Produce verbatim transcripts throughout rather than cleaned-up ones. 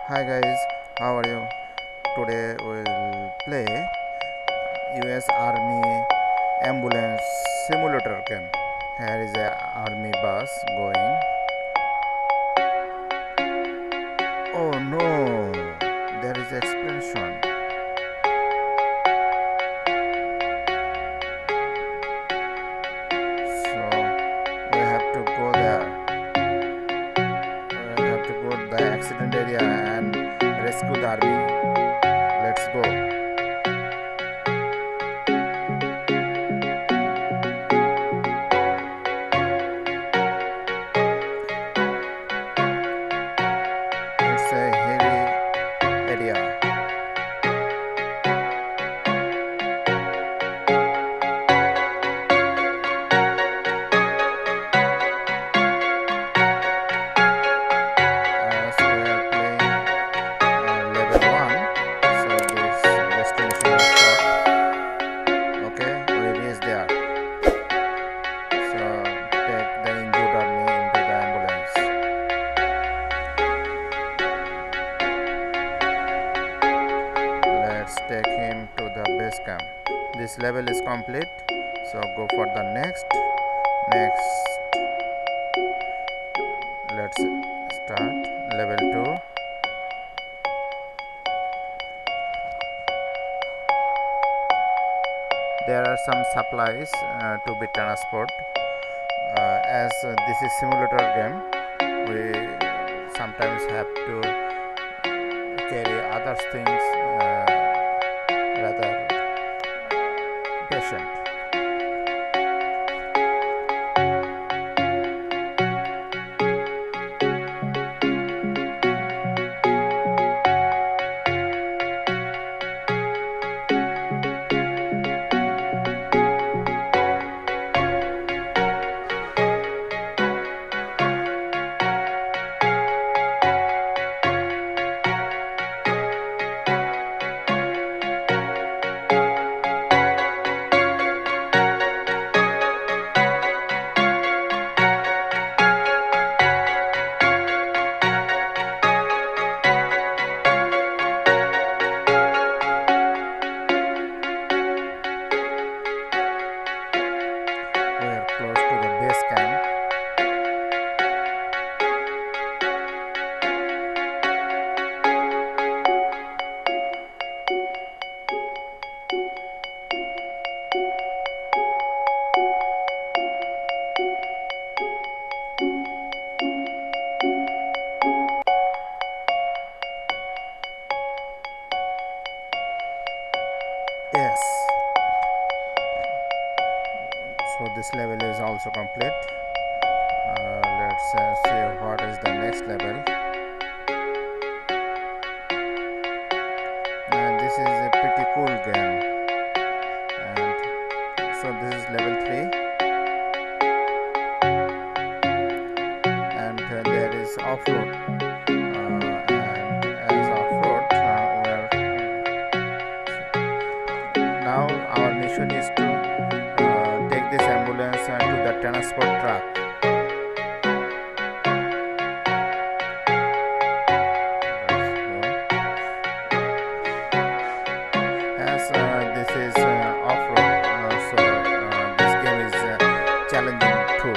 Hi guys, how are you? Today we'll play U S Army ambulance simulator game. Here is a army bus going. Oh no, there is explosion. So we have to go there. We have to go to the accident area and rescue the army. Let's go. It's a hilly area. As we are playing uh, level one, so this destination is short. Okay, we reach there. So take the injured army into the ambulance. Let's take him to the base camp. This level is complete, so go for the next. Next, let's start level two. There are some supplies uh, to be transport. Uh, as uh, this is simulator game, we sometimes have to carry other things uh, rather patient. We are close to the base camp. Yes. So this level is also complete. Uh, let's uh, see what is the next level. Uh, this is a pretty cool game, and so this is level three, and uh, there is off-road. Uh, and as off-road, uh, where now our mission is to uh, take this ambulance uh, to the transport truck. As uh, this is uh, off-road, uh, so uh, this game is uh, challenging too.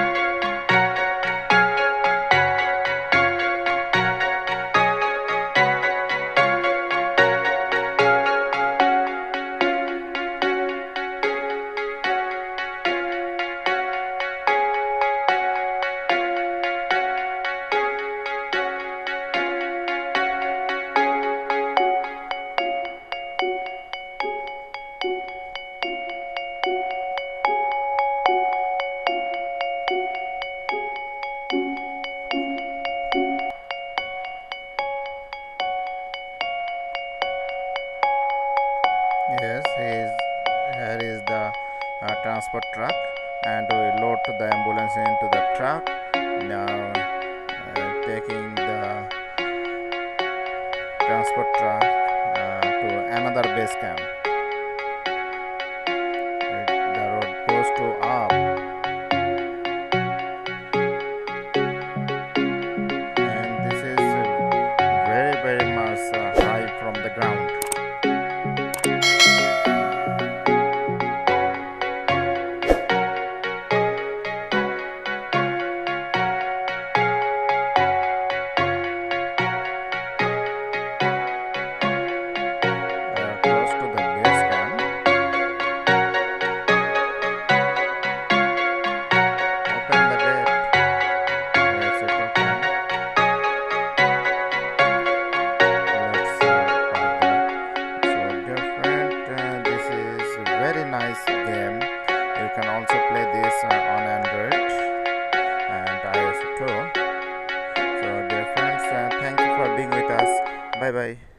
Yes, is here is the uh, transport truck, and we load the ambulance into the truck. Now uh, taking the transport truck uh, to another base camp. It, the road goes to up. And this is very very nice game. You can also play this uh, on Android and iOS too. So dear friends, uh, thank you for being with us. Bye bye.